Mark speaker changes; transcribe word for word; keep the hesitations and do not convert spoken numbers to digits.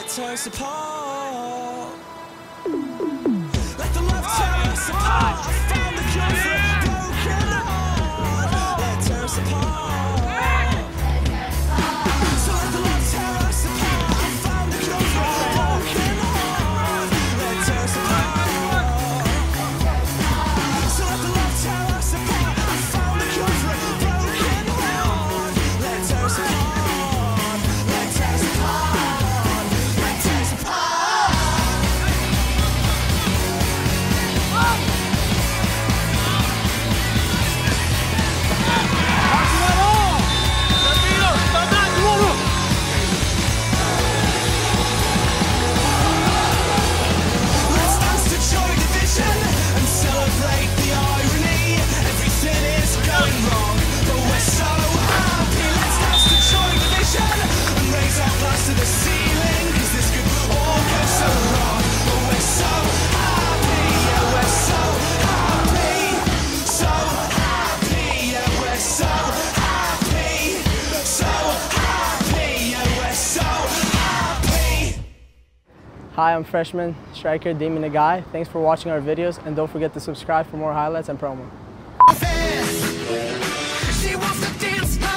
Speaker 1: let tear us apart. Let the love tear us apart. I found the cure for a broken heart. Let tear us apart. So let the love tear us apart. I found the cure for a broken heart. Let tear us apart. So let the love tear us apart. I found the cure for a broken heart. Let tear us apart. Let tear us apart. Let tear us apart. Let's dance to joy division and celebrate the irony. Everything is going wrong, but we're so happy. Let's dance to joy division and raise our glass to the ceiling, 'cause this could all go so wrong, but we're so happy. Yeah, we're so happy, so happy. Yeah, we're so happy, so happy. Yeah, we're so happy.
Speaker 2: Hi, I'm freshman striker Damien the Guy. Thanks for watching our videos, and don't forget to subscribe for more highlights and promo.
Speaker 1: She wants to dance.